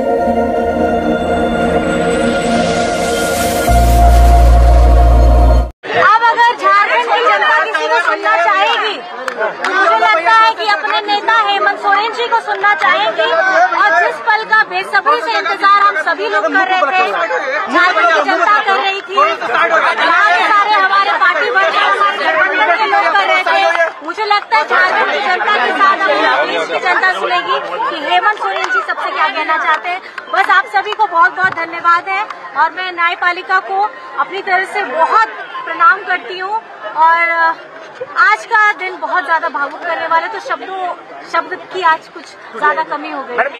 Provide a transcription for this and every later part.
अब अगर झारखंड की जनता किसी को सुनना चाहेगी, मुझे लगता है कि अपने नेता हेमंत सोरेन जी को सुनना चाहेंगी। और जिस पल का बेसब्री से इंतजार हम सभी लोग कर रहे थे, झारखंड की जनता कर रही थी, यहाँ के सारे हमारे पार्टी वर्कर, हमारे गठबंधन के लोग कर रहे थे। मुझे लगता है झारखंड की जनता के साथ अपनी देश की जनता सुनेगी कि हेमंत सोरेन जी सबसे क्या कहना चाहते हैं। बस आप सभी को बहुत बहुत धन्यवाद है और मैं न्यायपालिका को अपनी तरफ से बहुत प्रणाम करती हूँ। और आज का दिन बहुत ज्यादा भावुक करने वाले, तो शब्द की आज कुछ ज्यादा कमी हो गई।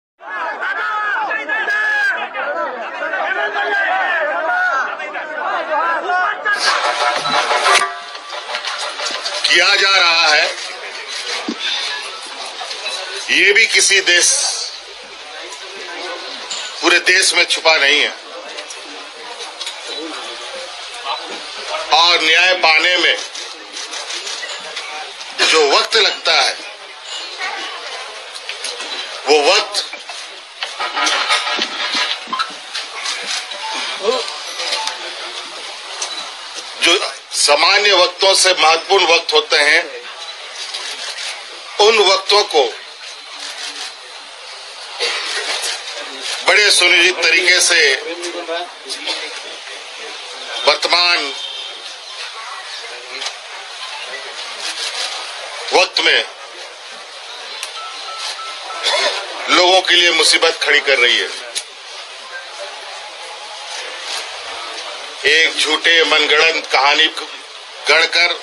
किया जा रहा है, ये भी किसी देश, पूरे देश में छुपा नहीं है। और न्याय पाने में जो वक्त लगता है, वो वक्त जो सामान्य वक्तों से महत्वपूर्ण वक्त होते हैं, उन वक्तों को बड़े सुनिश्चित तरीके से वर्तमान वक्त में लोगों के लिए मुसीबत खड़ी कर रही है। एक झूठे मनगढ़ंत कहानी गढ़कर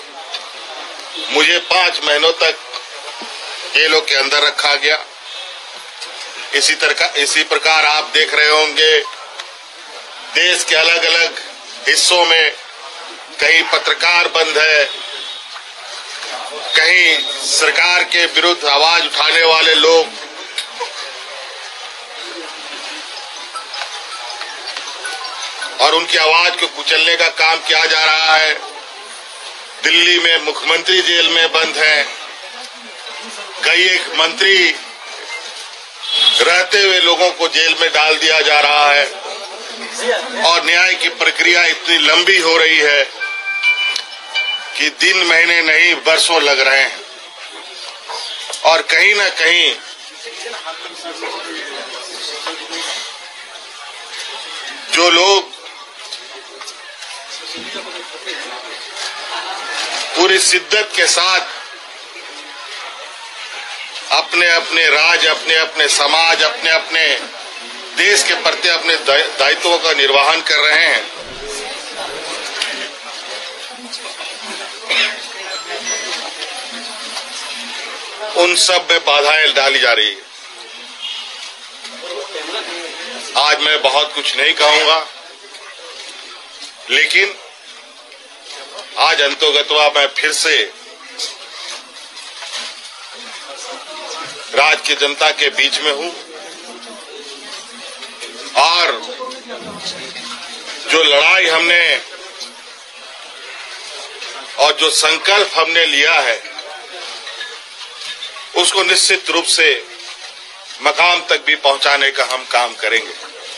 मुझे 5 महीनों तक जेलों के अंदर रखा गया। इसी प्रकार आप देख रहे होंगे देश के अलग अलग हिस्सों में कहीं पत्रकार बंद है, कहीं सरकार के विरुद्ध आवाज उठाने वाले लोग और उनकी आवाज को कुचलने का काम किया जा रहा है। दिल्ली में मुख्यमंत्री जेल में बंद है, कई एक मंत्री रहते हुए लोगों को जेल में डाल दिया जा रहा है और न्याय की प्रक्रिया इतनी लंबी हो रही है कि दिन महीने नहीं वर्षों लग रहे हैं। और कहीं ना कहीं जो लोग पूरी शिद्दत के साथ अपने अपने राज्य, अपने अपने समाज, अपने अपने देश के प्रति अपने दायित्वों का निर्वहन कर रहे हैं, उन सब में बाधाएं डाली जा रही है। आज मैं बहुत कुछ नहीं कहूंगा, लेकिन आज अंतोगत्वा मैं फिर से राज्य की जनता के बीच में हूं और जो लड़ाई हमने और जो संकल्प हमने लिया है, उसको निश्चित रूप से मकाम तक भी पहुंचाने का हम काम करेंगे।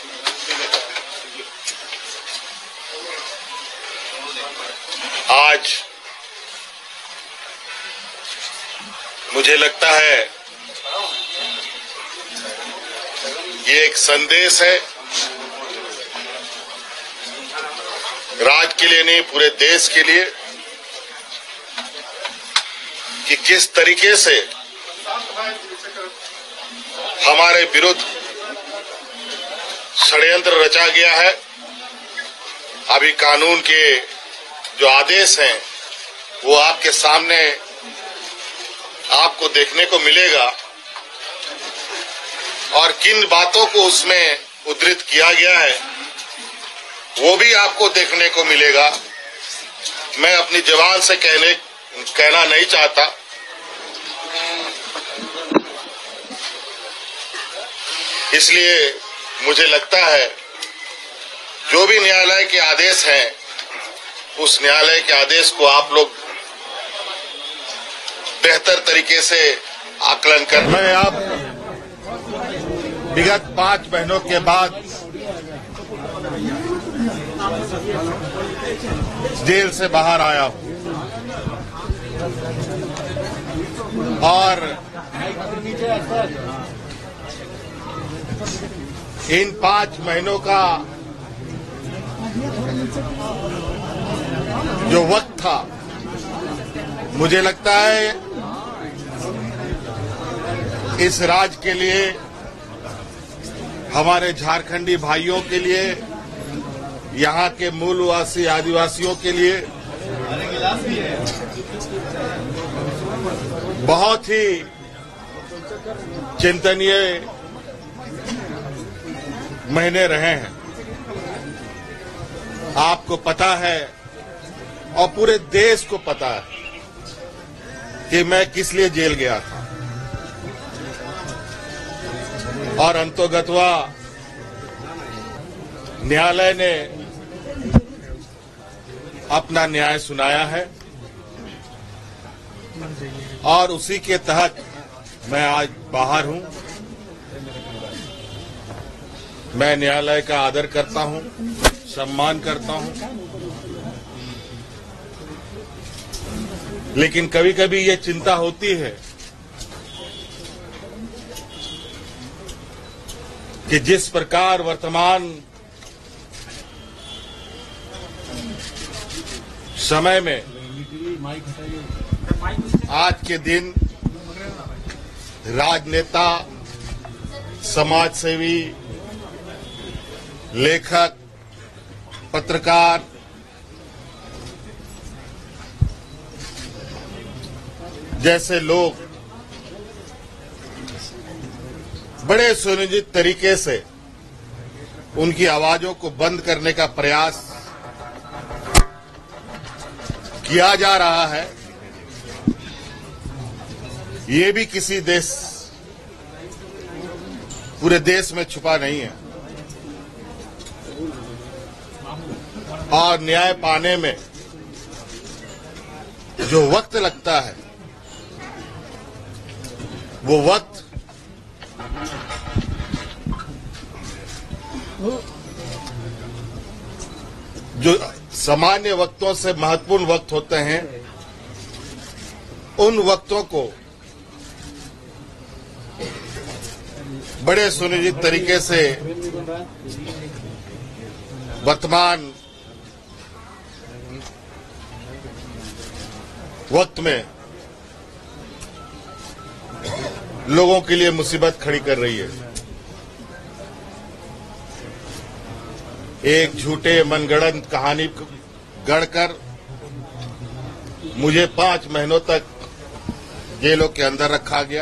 आज मुझे लगता है ये एक संदेश है, राज्य के लिए नहीं पूरे देश के लिए, कि किस तरीके से हमारे विरुद्ध षड्यंत्र रचा गया है। अभी कानून के जो आदेश हैं वो आपके सामने आपको देखने को मिलेगा और किन बातों को उसमें उद्धृत किया गया है वो भी आपको देखने को मिलेगा। मैं अपनी जबान से कहना नहीं चाहता, इसलिए मुझे लगता है जो भी न्यायालय के आदेश हैं, उस न्यायालय के आदेश को आप लोग बेहतर तरीके से आकलन कर। मैं आप विगत 5 महीनों के बाद जेल से बाहर आया हूं और इन 5 महीनों का जो वक्त था, मुझे लगता है इस राज्य के लिए, हमारे झारखंडी भाइयों के लिए, यहाँ के मूलवासी आदिवासियों के लिए बहुत ही चिंतनीय महीने रहे हैं। आपको पता है और पूरे देश को पता है कि मैं किस लिए जेल गया था और अंतोगत्वा न्यायालय ने अपना न्याय सुनाया है और उसी के तहत मैं आज बाहर हूं। मैं न्यायालय का आदर करता हूं, सम्मान करता हूं, लेकिन कभी कभी ये चिंता होती है कि जिस प्रकार वर्तमान समय में आज के दिन राजनेता, समाजसेवी, लेखक, पत्रकार जैसे लोग बड़े सुनियोजित तरीके से उनकी आवाजों को बंद करने का प्रयास किया जा रहा है। ये भी किसी देश, पूरे देश में छुपा नहीं है और न्याय पाने में जो वक्त लगता है, वो वक्त जो सामान्य वक्तों से महत्वपूर्ण वक्त होते हैं, उन वक्तों को बड़े सुनियोजित तरीके से वर्तमान वक्त में लोगों के लिए मुसीबत खड़ी कर रही है। एक झूठे मनगढ़ंत कहानी गढ़कर मुझे 5 महीनों तक जेलों के अंदर रखा गया।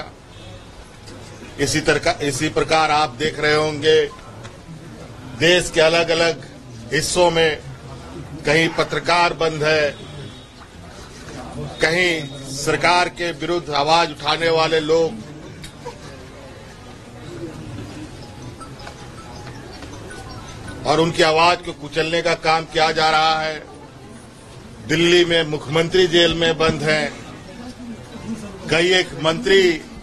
इसी प्रकार आप देख रहे होंगे देश के अलग अलग हिस्सों में कहीं पत्रकार बंद है, कहीं सरकार के विरुद्ध आवाज उठाने वाले लोग और उनकी आवाज को कुचलने का काम किया जा रहा है। दिल्ली में मुख्यमंत्री जेल में बंद हैं, कई एक मंत्री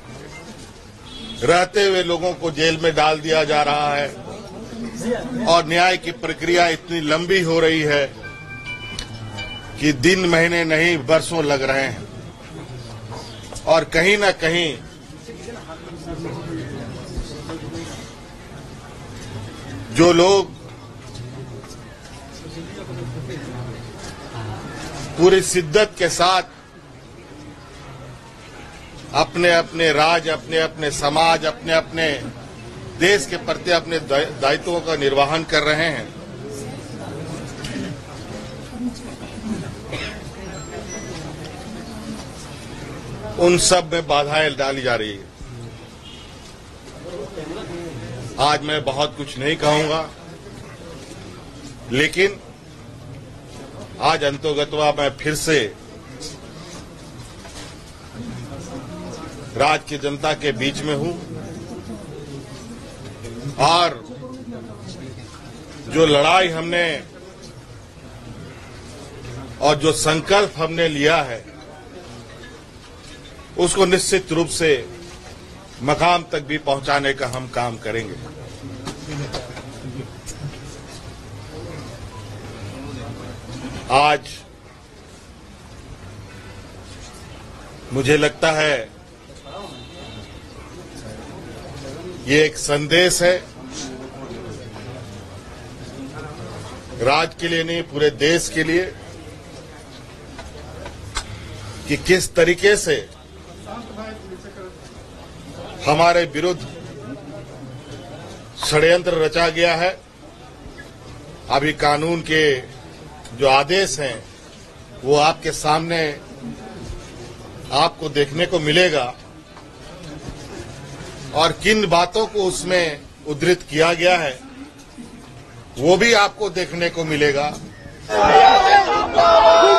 रहते हुए लोगों को जेल में डाल दिया जा रहा है और न्याय की प्रक्रिया इतनी लंबी हो रही है कि दिन महीने नहीं बरसों लग रहे हैं और कहीं न कहीं जो लोग पूरी शिद्दत के साथ अपने अपने राज्य, अपने अपने समाज, अपने अपने देश के प्रति अपने दायित्वों का निर्वहन कर रहे हैं, उन सब में बाधाएं डाली जा रही है। आज मैं बहुत कुछ नहीं कहूंगा, लेकिन आज अंतोगत्वा मैं फिर से राज्य की जनता के बीच में हूं और जो लड़ाई हमने और जो संकल्प हमने लिया है, उसको निश्चित रूप से मकाम तक भी पहुंचाने का हम काम करेंगे। आज मुझे लगता है ये एक संदेश है, राज्य के लिए नहीं पूरे देश के लिए, कि किस तरीके से हमारे विरुद्ध षड्यंत्र रचा गया है। अभी कानून के जो आदेश हैं वो आपके सामने आपको देखने को मिलेगा और किन बातों को उसमें उद्धृत किया गया है वो भी आपको देखने को मिलेगा।